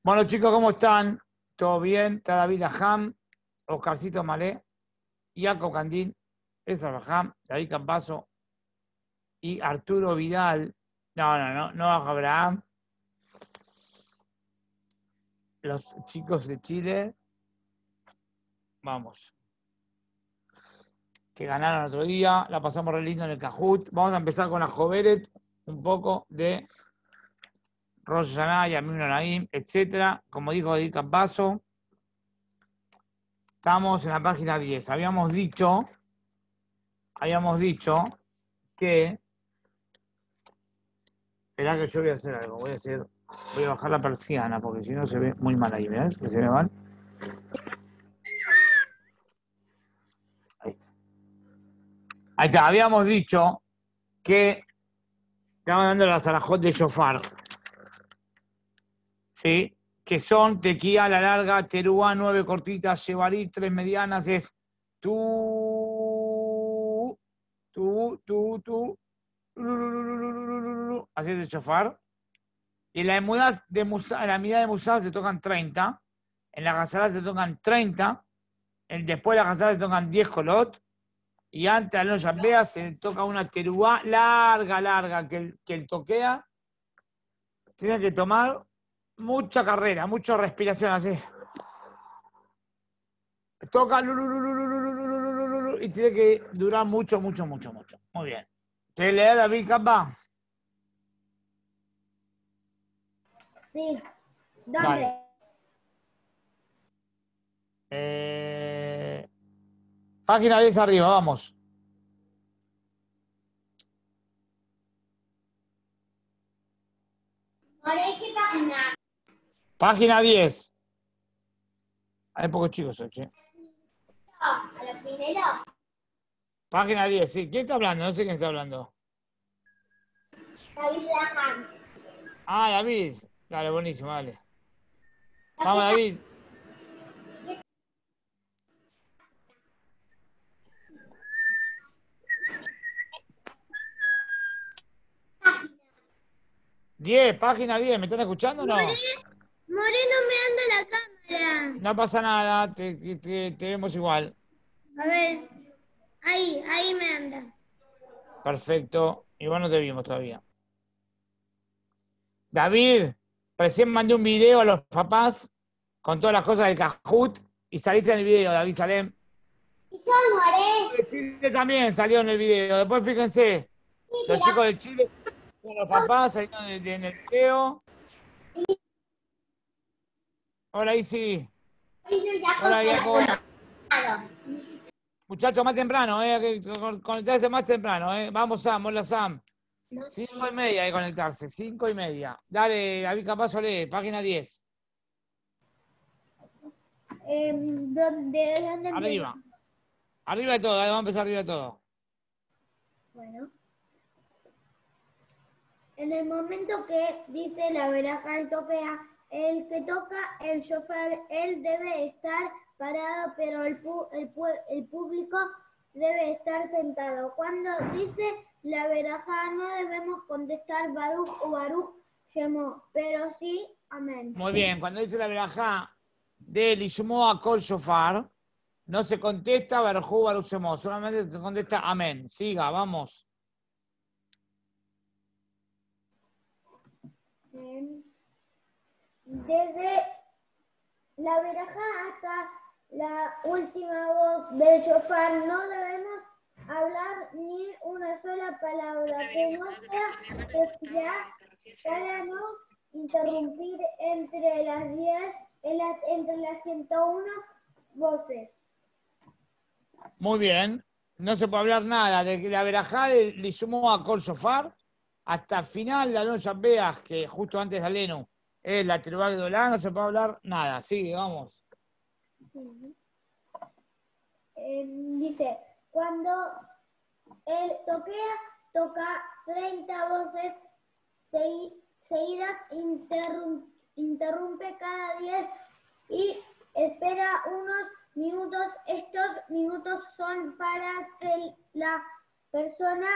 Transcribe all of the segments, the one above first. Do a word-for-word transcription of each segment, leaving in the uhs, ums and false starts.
Bueno, chicos, ¿cómo están? ¿Todo bien? Está David Aham, Oscarcito Malé, Jacob Candín, Esra Aham, David Campazo y Arturo Vidal. No, no, no, no baja Abraham. Los chicos de Chile. Vamos. Que ganaron otro día. La pasamos re lindo en el Cajut. Vamos a empezar con la Joveret, un poco de Rosh Hashanah, Yamim Noraim, etcétera. Como dijo David Campazo. Estamos en la página diez. Habíamos dicho, habíamos dicho que, esperá que yo voy a hacer algo, voy a hacer, voy a bajar la persiana porque si no se ve muy mal ahí, ¿ves? Que se ve mal. Ahí. Ahí está, habíamos dicho que estaban dando las alajot de shofar, ¿sí? Que son tequía, la larga, terúa, nueve cortitas, shevarim, tres medianas, es tú, tú, tú, tú, así es el shofar. Y en la emudas de Musa, en la mitad de Musaf se tocan treinta, en la Hazara se tocan treinta, en, después de la Hazara se tocan diez colot, y antes a los Yambea se toca una teruá larga, larga, que el, que el toquea tiene que tomar mucha carrera, mucha respiración, así. Toca y tiene que durar mucho, mucho, mucho, mucho. Muy bien. ¿Te le da David Capa? Sí. ¿Dónde? Dale. Eh, página diez arriba, vamos. ¿Qué página? Página diez. Hay pocos chicos hoy, che. ¿A la primera? Página diez, sí. ¿Quién está hablando? No sé quién está hablando. David Laham. Ah, David. Dale, buenísimo, dale. Vamos, David. diez, página diez. ¿Me están escuchando o no? More, Moreno me anda la cámara. No pasa nada, te, te, te vemos igual. A ver. Ahí, ahí me anda. Perfecto. Igual no te vimos todavía. David, recién mandé un video a los papás con todas las cosas del Cajut y saliste en el video, David Salem. ¿Y yo, More? De Chile también salió en el video. Después fíjense, Sí, los mira. chicos de Chile con los papás salieron de, de, en el video. Hola, Isi. Hola, Jacob. Muchachos, más temprano, eh, conectarse más temprano, eh. Vamos, Sam, hola, Sam. Cinco y media hay que conectarse, cinco y media. Dale, David Campazo, lee, página diez. Eh, ¿dónde, dónde Arriba. empiezo? Arriba de todo, vamos a empezar arriba de todo. Bueno. En el momento que dice la veraja el toquea, el que toca el shofar, él debe estar parado, pero el, pu el, pu el público debe estar sentado. Cuando dice la veraja no debemos contestar Baruch o Baruch Shemo, pero sí amén. Muy bien, cuando dice la verajá de Lishmoa Kol Shofar, no se contesta Barujú Baruch Shemo, solamente se contesta amén. Siga, vamos. Desde la verajá hasta la última voz del shofar no debemos hablar ni una sola palabra que no sea tefilá para no interrumpir entre las diez, entre las ciento uno voces. Muy bien. No se puede hablar nada de la verajá de Lishmoa Kol Shofar hasta el final de la noche veas que justo antes de Alenu es la Teruá Gdolá, no se puede hablar nada. Sigue, vamos. Eh, dice, cuando él toquea, toca treinta voces seguidas, interrum, interrumpe cada diez y espera unos minutos. Estos minutos son para que la persona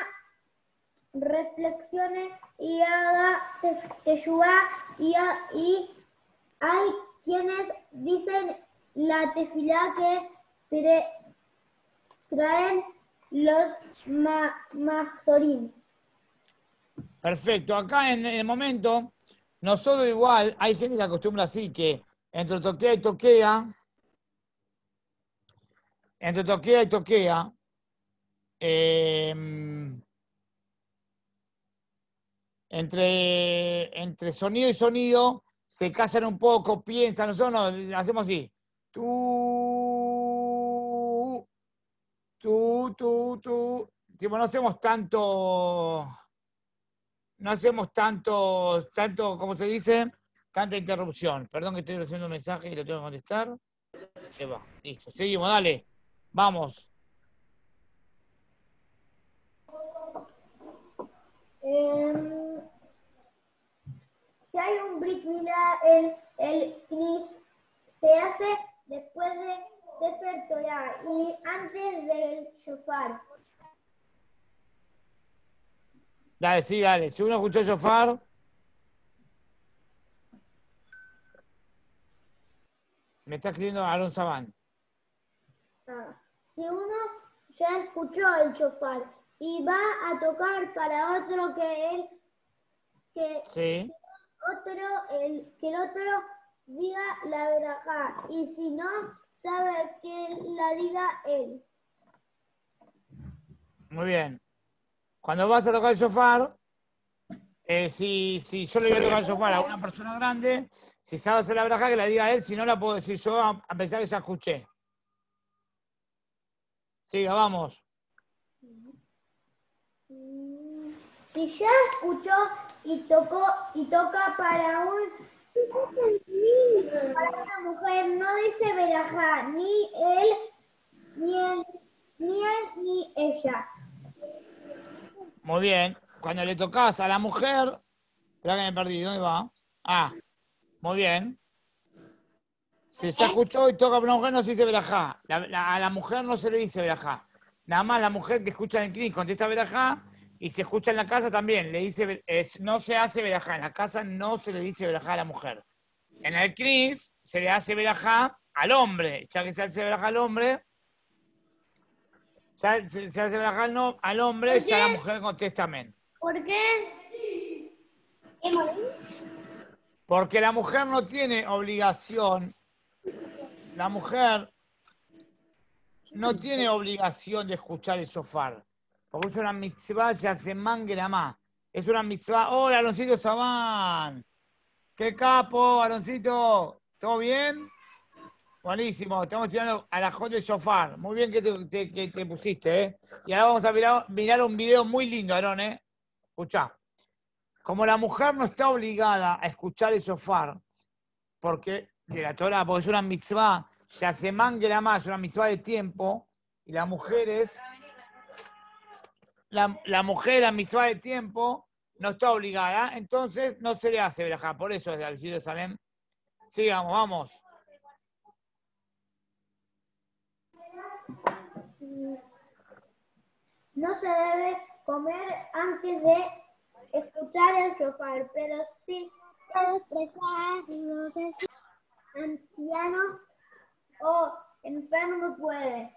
reflexione y haga teshuvá y, y hay quienes dicen la tefilá que tra traen los ma mazorim. Perfecto. Acá en, en el momento, nosotros igual, hay gente que acostumbra así, que entre toquea y toquea, entre toquea y toquea, eh, entre, entre sonido y sonido, se casan un poco, piensan, nosotros no, hacemos así. Tú, tú, tú, tú. Tipo, no hacemos tanto, no hacemos tanto, tanto, ¿cómo se dice? Tanta interrupción. Perdón que estoy recibiendo un mensaje y lo tengo que contestar. Ahí va, listo. Seguimos, dale. Vamos. Eh, si hay un Brit Milá en el Knis, se hace después de Sefer Torah y antes del Shofar. Dale, sí, dale. Si uno escuchó shofar, me está escribiendo Aaron Sabán. Ah, si uno ya escuchó el Shofar y va a tocar para otro que él, que Sí. otro, el, que el otro diga la verajá, y si no, sabe que la diga él. Muy bien. Cuando vas a tocar el shofar, eh, si, si yo le voy a tocar el shofar a una persona grande, si sabe hacer la braja, que la diga él, si no la puedo decir yo, a, a pesar que ya escuché. Siga, vamos. Si ya escuchó y tocó y toca para un para una mujer, no dice verajá, ni él, ni él, ni él, ni ella. Muy bien. Cuando le tocas a la mujer, espera que me perdí, ¿dónde va? Ah, muy bien. Si ya escuchó y toca para una mujer, no se dice verajá. La, la, a la mujer no se le dice verajá. Nada más la mujer que escucha en el clic contesta verajá, y se escucha en la casa también. Le dice, es, no se hace verajá. En la casa no se le dice verajá a la mujer. En el Cris se le hace verajá al hombre. Ya que se hace verajá al hombre, ya se, se hace verajá al, no, al hombre, ya la mujer contesta amén. ¿Por qué? Porque la mujer no tiene obligación. La mujer no tiene obligación de escuchar el shofar. Porque es una mitzvah, ya se mangue la más. Es una mitzvah. Hola, Aloncito Sabán. ¡Qué capo, Aloncito! ¿Todo bien? Buenísimo. Estamos tirando a la J de shofar. Muy bien que te, te, que te pusiste, ¿eh? Y ahora vamos a mirar, mirar un video muy lindo, Aarón, ¿eh? Escuchá. Como la mujer no está obligada a escuchar el shofar, porque de la Torah, porque es una mitzvah, ya se mangue la más, es una mitzvah de tiempo, y las mujeres, la, la mujer, la mitzvah de tiempo, no está obligada, entonces no se le hace verajá. Por eso es al de Salem. Sigamos, vamos. No se debe comer antes de escuchar el shofar, pero sí puede expresar lo que es anciano o enfermo puede.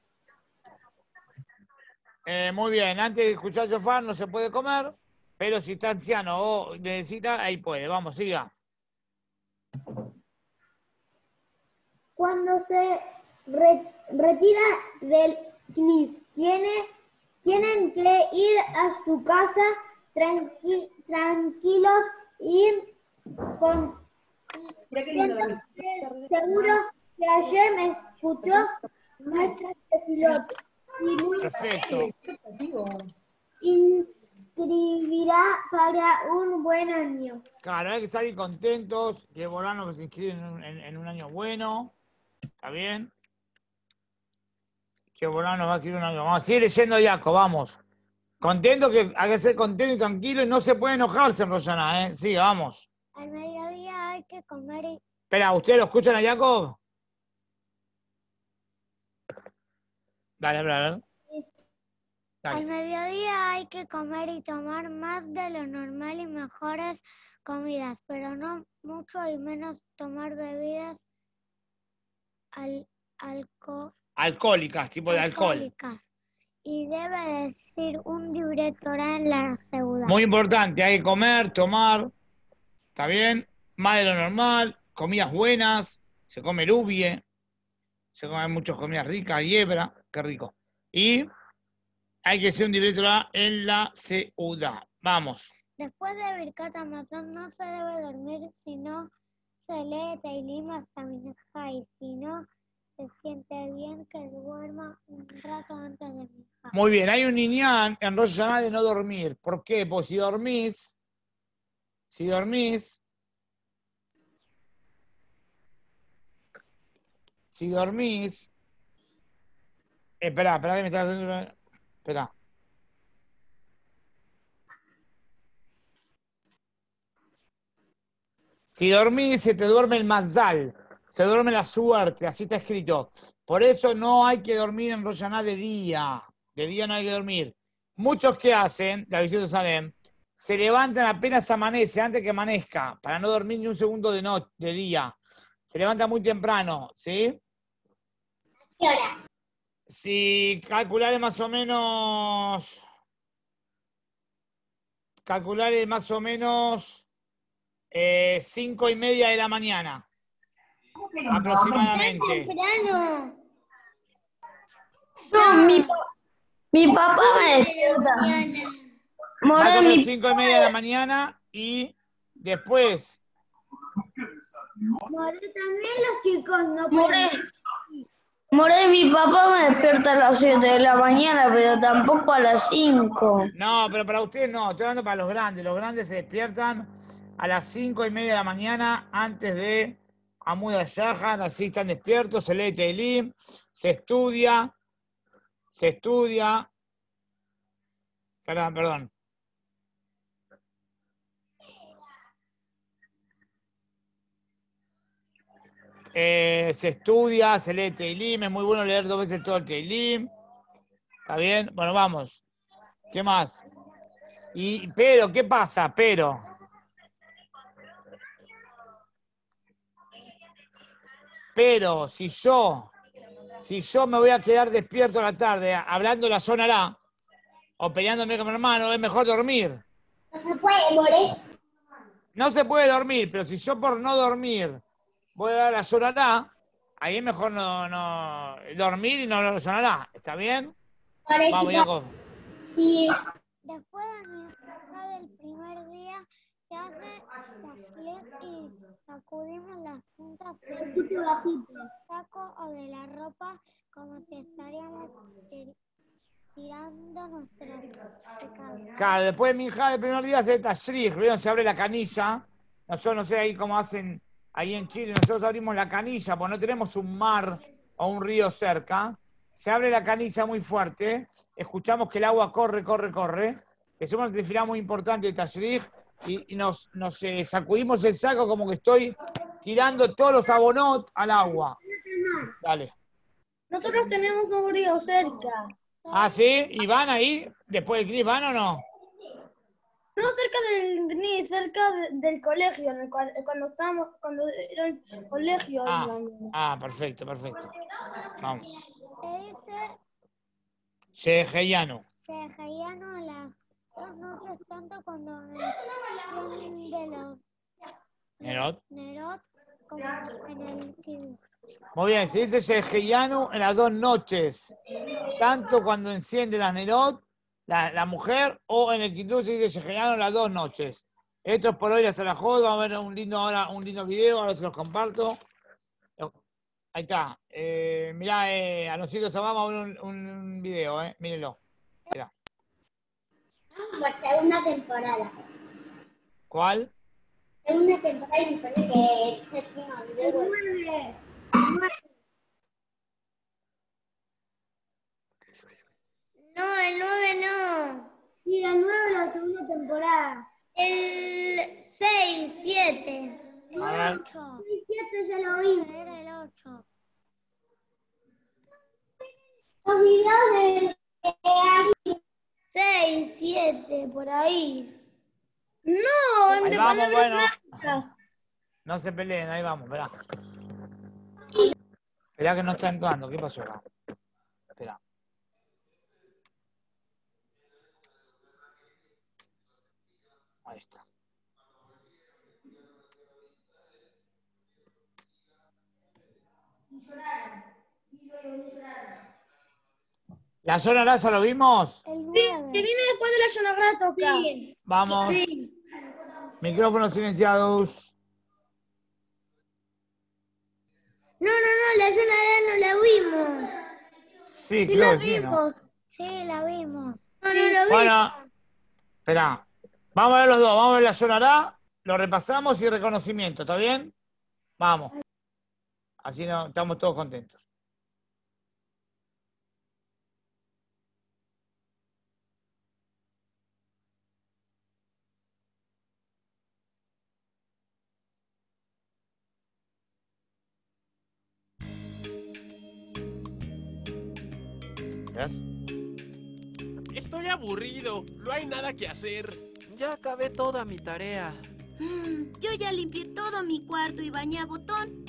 Eh, muy bien, antes de escuchar el shofar no se puede comer, pero si está anciano o necesita, ahí puede. Vamos, siga. Cuando se re retira del Knis, tiene, tienen que ir a su casa tranqui tranquilos y con seguro que ayer me escuchó nuestra tefilot y nos Perfecto. inscribirá para un buen año. Claro, hay que salir contentos, que Borano que se inscribe en un, en, en un año bueno. ¿Está bien? Que Borano va a escribir un año. Vamos a seguir leyendo Yaco, vamos. Contento, que hay que ser contento y tranquilo y no se puede enojarse en Rosana, ¿eh? Sí, vamos. Al mediodía hay que comer. Y... Espera, ¿ustedes lo escuchan a Jacob? Dale, a ver. Dale. Al mediodía hay que comer y tomar más de lo normal y mejores comidas, pero no mucho y menos tomar bebidas al, alco, Alcohólicas, tipo de alcohol. alcohólicas. Y debe decir un libreto en la seguridad. Muy importante, hay que comer, tomar, ¿está bien? Más de lo normal, comidas buenas, se come lubie, se comen muchas comidas ricas, hiebra, qué rico. Y hay que hacer un directo en la ciudad. Vamos. Después de Birkat Hamazon no se debe dormir si no se lee Teilim hasta Minjá y si no se siente bien que duerma un rato antes de Minjá. Muy bien, hay un niñán en Rosh Hashanah de no dormir. ¿Por qué? Porque si dormís, si dormís, si dormís, eh, espera, espera, que me está... Espera. Si dormís, se te duerme el mazal, se duerme la suerte, así está escrito. Por eso no hay que dormir en Rosh Hashanah de día. De día no hay que dormir. Muchos que hacen, de Abisio Salem, se levantan apenas amanece, antes que amanezca, para no dormir ni un segundo de, no, de día. Se levanta muy temprano, ¿sí? ¿Qué hora? Si calcular más o menos... Calcular más o menos eh, cinco y media de la mañana. Aproximadamente. Temprano. No, mi, mi papá me despierta. Más More, o menos mi, cinco y media de la mañana y después. More, también los chicos no more, pueden. more, mi papá me despierta a las siete de la mañana, pero tampoco a las cinco. No, pero para ustedes no, estoy hablando para los grandes. Los grandes se despiertan a las cinco y media de la mañana antes de Amud Shahar, así están despiertos, se lee Teilim, se estudia, se estudia. Perdón, perdón. Eh, se estudia, se lee Teilim, es muy bueno leer dos veces todo el Teilim. ¿Está bien? Bueno, vamos. ¿Qué más? Y, pero, ¿qué pasa? Pero. Pero, si yo, si yo me voy a quedar despierto a la tarde hablando la sonará o peleándome con mi hermano, es mejor dormir. No se puede, More. No se puede dormir, pero si yo por no dormir voy a dar la sonará, ahí es mejor no, no dormir y no hablar la sonará. ¿Está bien? More, Vamos, Jacob. sí. Después de Minjá del primer día se hace tashlich y sacudimos las puntas del saco o de la ropa como si estaríamos tir- tirando nuestros pecados. Claro, después de Minjá del primer día se tashrich, ¿vieron? Se abre la canilla. Nosotros no sé ahí cómo hacen ahí en Chile, nosotros abrimos la canilla, porque no tenemos un mar o un río cerca. Se abre la canilla muy fuerte, escuchamos que el agua corre, corre, corre. Es una tefilá muy importante de tashrich y, y nos, nos eh, sacudimos el saco como que estoy tirando todos los abonot al agua. Dale. Nosotros tenemos un río cerca. Ah, ¿sí? ¿Y van ahí? ¿Después del clip van o no? No cerca del ni cerca de- del colegio, en el cual- cuando estábamos, cuando era el colegio. Ah, íbamos. ah, perfecto, perfecto. Vamos. Se dice Sheheyanu. Seheyanu a las dos noches tanto cuando mencionan de los Nerot. Nerot como en el Kiddush. Muy bien, se dice Sheheyanu en las dos noches. Tanto cuando enciende las Nerot, la, la mujer, o en el Kiddush se dice Sheheyanu en las dos noches. Esto es por hoy la Salahot. Vamos a ver un lindo, ahora, un lindo video, ahora se los comparto. Ahí está. Eh, mirá, eh, a los chicos vamos a ver un, un video, eh. Mírenlo. Mirá. Por segunda temporada. ¿Cuál? Segunda temporada y me parece que el séptimo video. Nueve. No, el nueve no. Sí, el nueve la segunda temporada. El seis, siete. El A ver. ocho. El siete ya lo vi. Era el ocho. Los videos de Ari seis, siete, por ahí. No, Ahí de vamos, palabras bueno. mágicas. No se peleen, ahí vamos, esperá. Esperá que no está entrando. ¿Qué pasó acá? Esperá. Ahí está. ¿La zona raza lo vimos? El Sí, nueve. que viene después de la zona grata toca. Sí, Vamos. sí. Micrófonos silenciados. No, no, no, la zona A no la vimos. Sí, Sí creo la que sí, ¿no? vimos. Sí, la vimos. No, no lo vimos. Bueno, espera. Vamos a ver los dos. Vamos a ver la zona A. Lo repasamos y reconocimiento. ¿Está bien? Vamos. Así no, estamos todos contentos. ¿Ves? Estoy aburrido, no hay nada que hacer. Ya acabé toda mi tarea. Mm, yo ya limpié todo mi cuarto y bañé a Botón.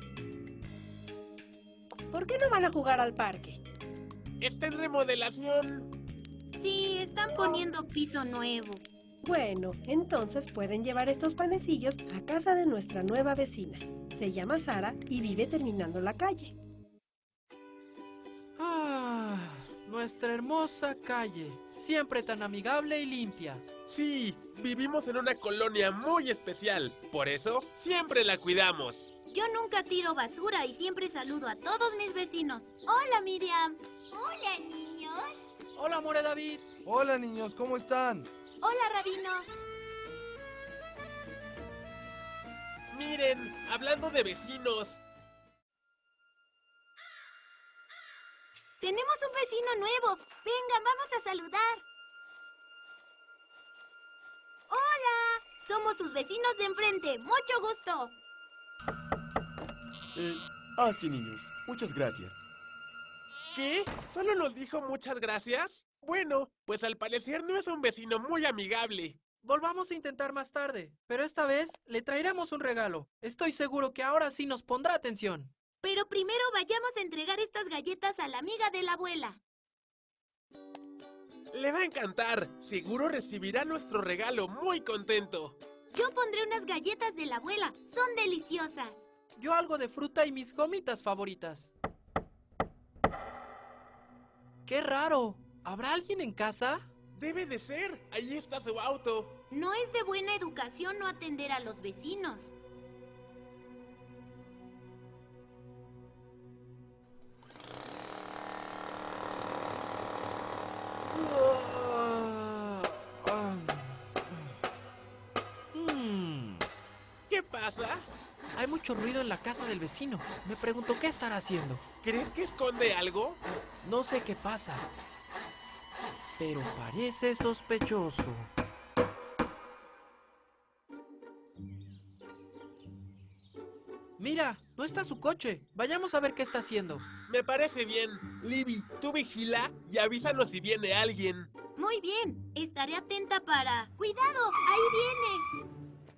¿Por qué no van a jugar al parque? Está en remodelación. Sí, están poniendo piso nuevo. Bueno, entonces pueden llevar estos panecillos a casa de nuestra nueva vecina. Se llama Sara y vive terminando la calle. Ah, nuestra hermosa calle, siempre tan amigable y limpia. Sí, vivimos en una colonia muy especial. Por eso, siempre la cuidamos. Yo nunca tiro basura y siempre saludo a todos mis vecinos. Hola, Miriam. Hola, niños. Hola, More David. Hola niños, ¿cómo están? Hola, Rabino. Miren, hablando de vecinos. Tenemos un vecino nuevo. Vengan, vamos a saludar. Hola. Somos sus vecinos de enfrente. Mucho gusto. Eh, ah, sí, niños. Muchas gracias. ¿Qué? ¿Solo nos dijo muchas gracias? Bueno, pues al parecer no es un vecino muy amigable. Volvamos a intentar más tarde, pero esta vez le traeremos un regalo. Estoy seguro que ahora sí nos pondrá atención. Pero primero vayamos a entregar estas galletas a la amiga de la abuela. Le va a encantar. Seguro recibirá nuestro regalo muy contento. Yo pondré unas galletas de la abuela. Son deliciosas. Yo algo de fruta y mis gomitas favoritas. ¡Qué raro! ¿Habrá alguien en casa? Debe de ser. Ahí está su auto. No es de buena educación no atender a los vecinos. Hmm. ¿Qué pasa? Hay mucho ruido en la casa del vecino. Me pregunto qué estará haciendo. ¿Crees que esconde algo? No sé qué pasa, pero parece sospechoso. Mira, no está su coche. Vayamos a ver qué está haciendo. Me parece bien. Libby, tú vigila y avísanos si viene alguien. Muy bien. Estaré atenta para... ¡Cuidado! ¡Ahí viene!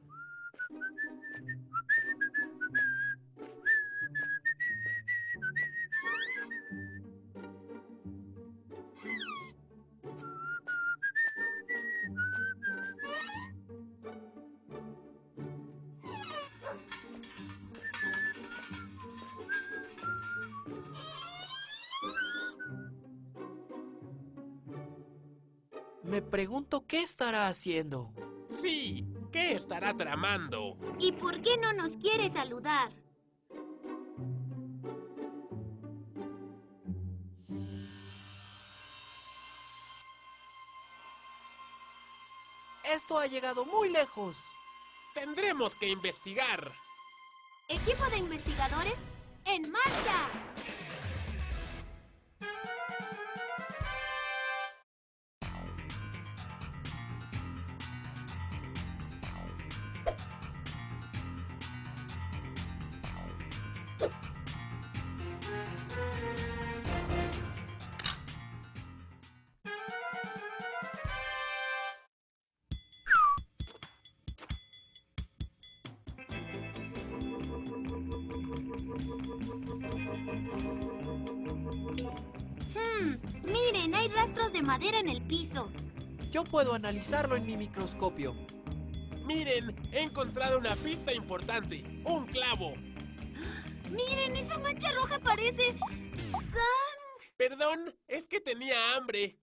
Me pregunto qué estará haciendo. Sí, ¿qué estará tramando? ¿Y por qué no nos quiere saludar? Esto ha llegado muy lejos. Tendremos que investigar. Equipo de investigadores, ¡en marcha! rastros de madera en el piso. Yo puedo analizarlo en mi microscopio. Miren, he encontrado una pista importante. Un clavo. Miren, esa mancha roja parece... ¡San! Perdón, es que tenía hambre.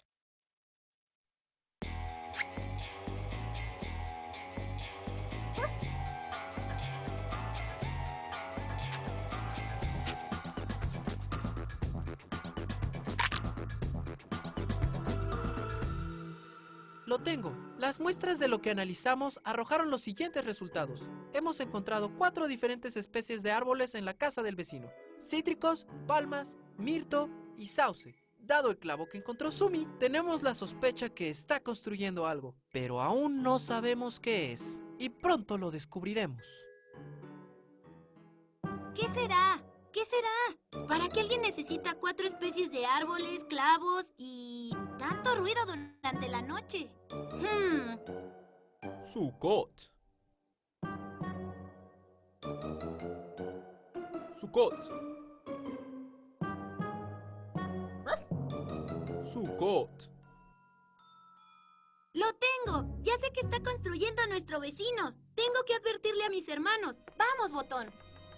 Lo tengo. Las muestras de lo que analizamos arrojaron los siguientes resultados. Hemos encontrado cuatro diferentes especies de árboles en la casa del vecino. Cítricos, palmas, mirto y sauce. Dado el clavo que encontró Sumi, tenemos la sospecha que está construyendo algo, pero aún no sabemos qué es. Y pronto lo descubriremos. ¿Qué será? ¿Qué será? ¿Para qué alguien necesita cuatro especies de árboles, clavos y tanto ruido durante la noche? Hmm. Sukkot. Sukkot. Sukkot. ¡Lo tengo! Ya sé que está construyendo nuestro vecino. Tengo que advertirle a mis hermanos. ¡Vamos, Botón!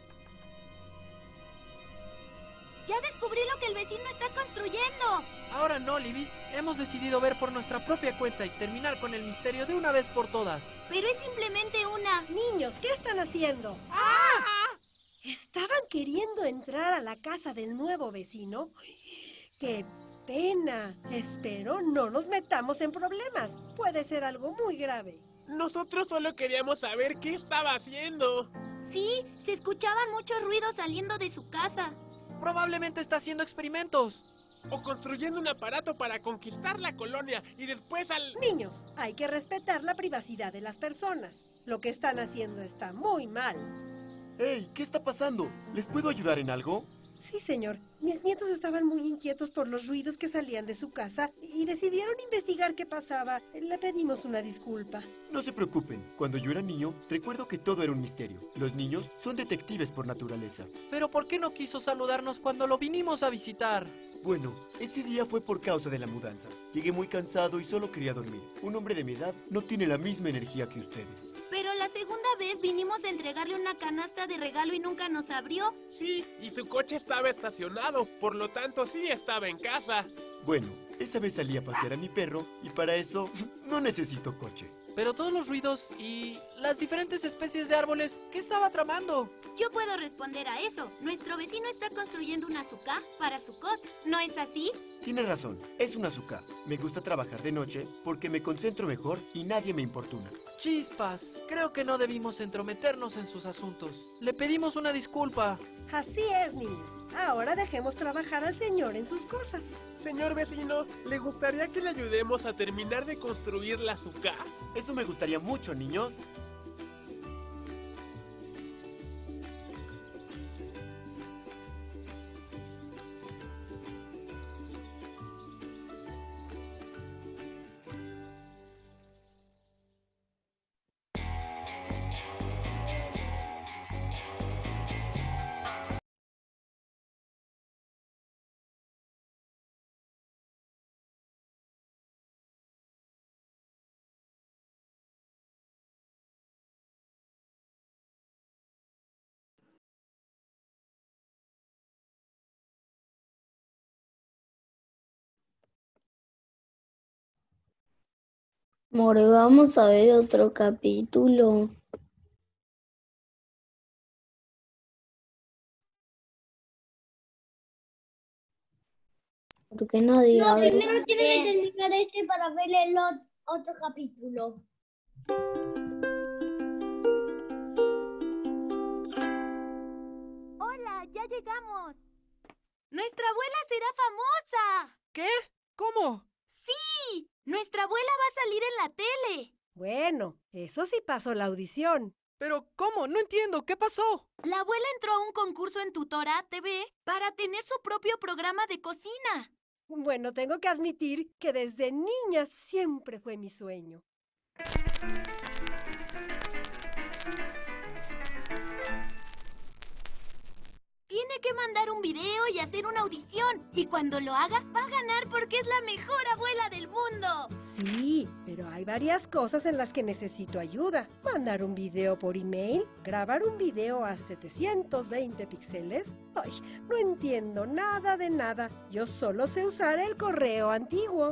¡Ya descubrí lo que el vecino está construyendo! Ahora no, Libby. Hemos decidido ver por nuestra propia cuenta y terminar con el misterio de una vez por todas. Pero es simplemente una... Niños, ¿qué están haciendo? ¡Ah! ¿Estaban queriendo entrar a la casa del nuevo vecino? ¡Qué pena! Espero no nos metamos en problemas. Puede ser algo muy grave. Nosotros solo queríamos saber qué estaba haciendo. Sí, se escuchaban muchos ruidos saliendo de su casa. Probablemente está haciendo experimentos. O construyendo un aparato para conquistar la colonia y después al... Niños, hay que respetar la privacidad de las personas. Lo que están haciendo está muy mal. ¡Hey! ¿Qué está pasando? ¿Les puedo ayudar en algo? Sí, señor. Mis nietos estaban muy inquietos por los ruidos que salían de su casa y decidieron investigar qué pasaba. Le pedimos una disculpa. No se preocupen. Cuando yo era niño, recuerdo que todo era un misterio. Los niños son detectives por naturaleza. ¿Pero por qué no quiso saludarnos cuando lo vinimos a visitar? Bueno, ese día fue por causa de la mudanza. Llegué muy cansado y solo quería dormir. Un hombre de mi edad no tiene la misma energía que ustedes. Pero la segunda vez vinimos a entregarle una canasta de regalo y nunca nos abrió. Sí, y su coche estaba estacionado, por lo tanto sí estaba en casa. Bueno, esa vez salí a pasear a mi perro y para eso no necesito coche. Pero todos los ruidos y las diferentes especies de árboles, ¿qué estaba tramando? Yo puedo responder a eso. Nuestro vecino está construyendo una azúcar para Sukkot. ¿No es así? Tiene razón, es un azúcar. Me gusta trabajar de noche porque me concentro mejor y nadie me importuna. Chispas, creo que no debimos entrometernos en sus asuntos. Le pedimos una disculpa. Así es, niños. Ahora dejemos trabajar al señor en sus cosas. Señor vecino, ¿le gustaría que le ayudemos a terminar de construir la azúcar? Eso me gustaría mucho, niños. More, vamos a ver otro capítulo. Porque no diga. No, primero tiene que terminar este para ver el ot- otro capítulo. ¡Hola! ¡Ya llegamos! ¡Nuestra abuela será famosa! ¿Qué? ¿Cómo? ¡Sí! ¡Nuestra abuela va a salir en la tele! Bueno, eso sí pasó la audición. ¿Pero cómo? No entiendo. ¿Qué pasó? La abuela entró a un concurso en Tutora T V para tener su propio programa de cocina. Bueno, tengo que admitir que desde niña siempre fue mi sueño. Tiene tiene que mandar un video y hacer una audición. Y cuando lo haga, va a ganar porque es la mejor abuela del mundo. Sí, pero hay varias cosas en las que necesito ayuda. Mandar un video por email, grabar un video a setecientos veinte píxeles. Ay, no entiendo nada de nada. Yo solo sé usar el correo antiguo.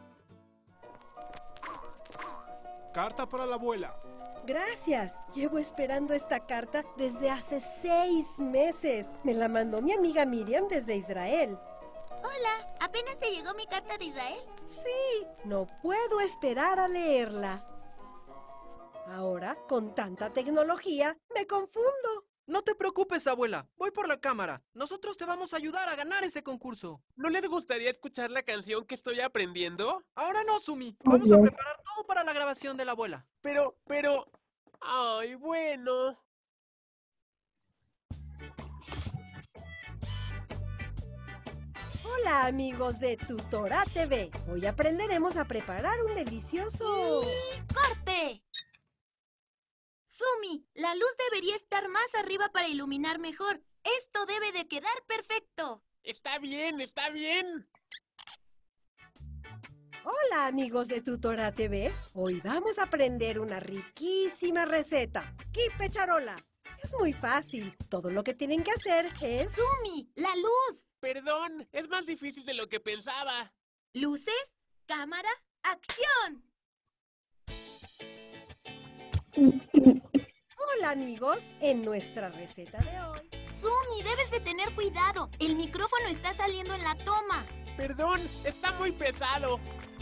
Carta para la abuela. Gracias. Llevo esperando esta carta desde hace seis meses. Me la mandó mi amiga Miriam desde Israel. Hola, ¿apenas te llegó mi carta de Israel? Sí, no puedo esperar a leerla. Ahora, con tanta tecnología, me confundo. No te preocupes, abuela. Voy por la cámara. Nosotros te vamos a ayudar a ganar ese concurso. ¿No les gustaría escuchar la canción que estoy aprendiendo? Ahora no, Sumi. Vamos a preparar todo para la grabación de la abuela. Pero, pero... Ay, bueno. Hola, amigos de Tutora T V. Hoy aprenderemos a preparar un delicioso... ¡Corte! Sumi, la luz debería estar más arriba para iluminar mejor. Esto debe de quedar perfecto. Está bien, está bien. Hola, amigos de Tutora T V. Hoy vamos a aprender una riquísima receta. ¡Kipe charola! Es muy fácil. Todo lo que tienen que hacer es... ¡Sumi, la luz! Perdón, es más difícil de lo que pensaba. Luces, cámara, acción. Hola, amigos. En nuestra receta de hoy... Sumi, debes de tener cuidado. El micrófono está saliendo en la toma. Perdón, está muy pesado.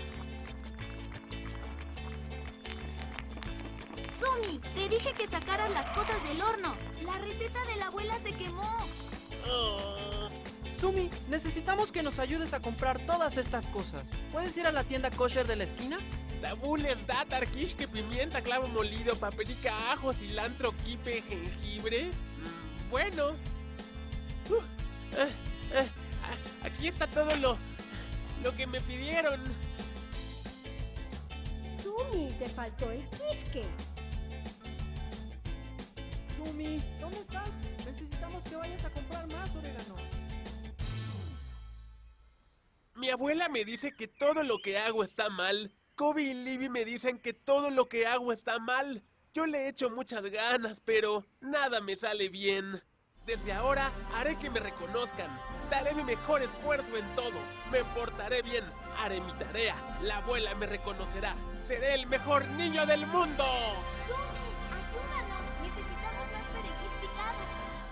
Sumi, te dije que sacaras las cosas del horno. La receta de la abuela se quemó. Oh. Sumi, necesitamos que nos ayudes a comprar todas estas cosas. ¿Puedes ir a la tienda kosher de la esquina? Tabules, datar, kishke, pimienta, clavo molido, paprika, ajo, cilantro, kipe, jengibre. Mm, bueno. Uh, uh, uh, uh, aquí está todo lo, lo que me pidieron. Sumi, te faltó el kishke. Sumi, ¿dónde estás? Necesitamos que vayas a comprar más orégano. Mi abuela me dice que todo lo que hago está mal. Kobe y Libby me dicen que todo lo que hago está mal. Yo le echo muchas ganas, pero nada me sale bien. Desde ahora haré que me reconozcan. Daré mi mejor esfuerzo en todo. Me portaré bien. Haré mi tarea. La abuela me reconocerá. Seré el mejor niño del mundo. Sumi, ayúdanos. Necesitamos más perejil picado.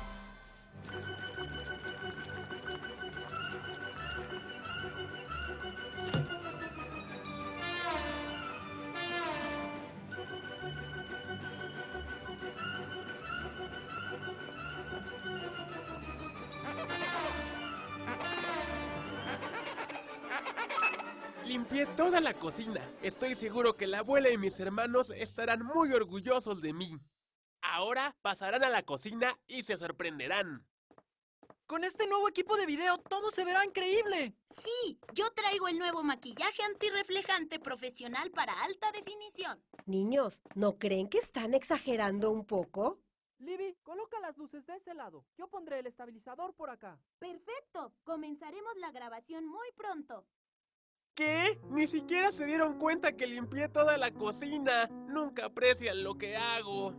Limpié toda la cocina. Estoy seguro que la abuela y mis hermanos estarán muy orgullosos de mí. Ahora pasarán a la cocina y se sorprenderán. Con este nuevo equipo de video todo se verá increíble. Sí, yo traigo el nuevo maquillaje antirreflejante profesional para alta definición. Niños, ¿no creen que están exagerando un poco? Libby, coloca las luces de ese lado. Yo pondré el estabilizador por acá. Perfecto. Comenzaremos la grabación muy pronto. ¿Qué? Ni siquiera se dieron cuenta que limpié toda la cocina. Nunca aprecian lo que hago.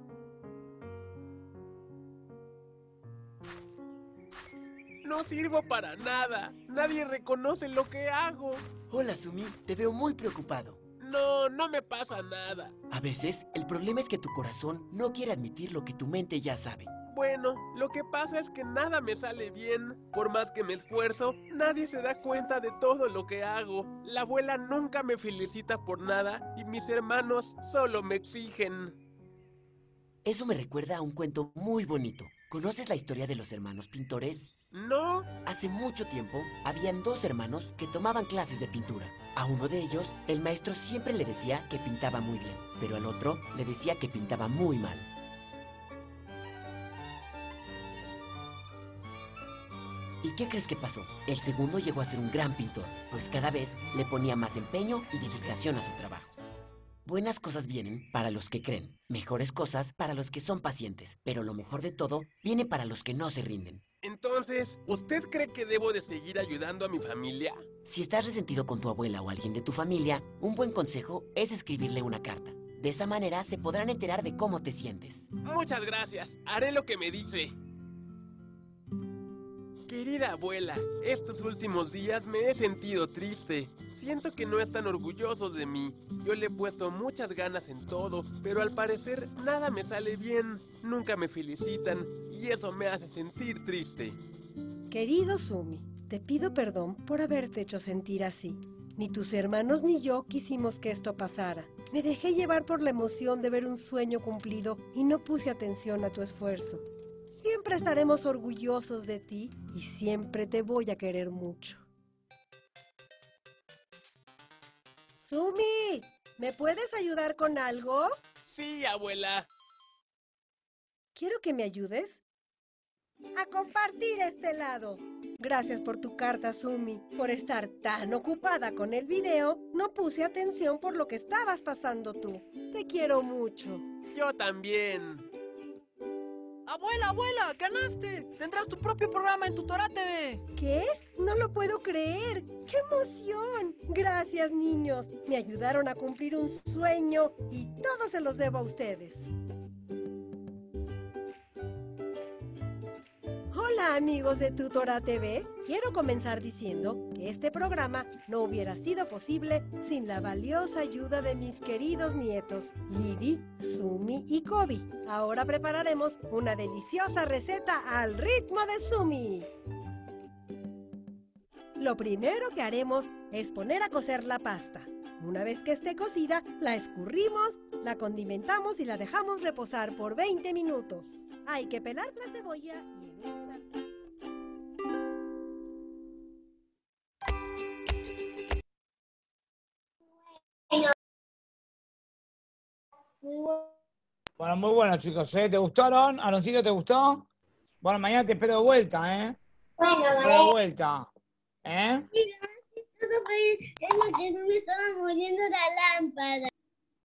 No sirvo para nada. Nadie reconoce lo que hago. Hola, Sumi. Te veo muy preocupado. No, no me pasa nada. A veces, el problema es que tu corazón no quiere admitir lo que tu mente ya sabe. Bueno, lo que pasa es que nada me sale bien. Por más que me esfuerzo, nadie se da cuenta de todo lo que hago. La abuela nunca me felicita por nada y mis hermanos solo me exigen. Eso me recuerda a un cuento muy bonito. ¿Conoces la historia de los hermanos pintores? No. Hace mucho tiempo, habían dos hermanos que tomaban clases de pintura. A uno de ellos, el maestro siempre le decía que pintaba muy bien, pero al otro le decía que pintaba muy mal. ¿Y qué crees que pasó? El segundo llegó a ser un gran pintor, pues cada vez le ponía más empeño y dedicación a su trabajo. Buenas cosas vienen para los que creen, mejores cosas para los que son pacientes, pero lo mejor de todo viene para los que no se rinden. Entonces, ¿usted cree que debo de seguir ayudando a mi familia? Si estás resentido con tu abuela o alguien de tu familia, un buen consejo es escribirle una carta. De esa manera se podrán enterar de cómo te sientes. Muchas gracias. Haré lo que me dice. Querida abuela, estos últimos días me he sentido triste. Siento que no están orgullosos de mí. Yo le he puesto muchas ganas en todo, pero al parecer nada me sale bien. Nunca me felicitan y eso me hace sentir triste. Querido Sumi, te pido perdón por haberte hecho sentir así. Ni tus hermanos ni yo quisimos que esto pasara. Me dejé llevar por la emoción de ver un sueño cumplido y no puse atención a tu esfuerzo. Siempre estaremos orgullosos de ti y siempre te voy a querer mucho. Sumi, ¿me puedes ayudar con algo? Sí, abuela. Quiero que me ayudes a compartir este lado. Gracias por tu carta, Sumi. Por estar tan ocupada con el video, no puse atención por lo que estabas pasando tú. Te quiero mucho. Yo también. ¡Abuela, abuela! ¡Ganaste! Tendrás tu propio programa en Tutora T V. ¿Qué? No lo puedo creer. ¡Qué emoción! Gracias, niños. Me ayudaron a cumplir un sueño y todo se los debo a ustedes. Hola, amigos de Tutora T V. Quiero comenzar diciendo que este programa no hubiera sido posible sin la valiosa ayuda de mis queridos nietos, Libby, Sumi y Kobe. Ahora prepararemos una deliciosa receta al ritmo de Sumi. Lo primero que haremos es poner a cocer la pasta. Una vez que esté cocida, la escurrimos, la condimentamos y la dejamos reposar por veinte minutos. Hay que pelar la cebolla y en un sartén. Bueno, muy bueno, chicos, ¿eh? ¿Te gustaron? ¿Aaroncito, te gustó? Bueno, mañana te espero de vuelta, ¿eh? Bueno, Te espero de vuelta. ¿Eh? Sí, lo más chistoso fue es lo que no me estaba moviendo la lámpara.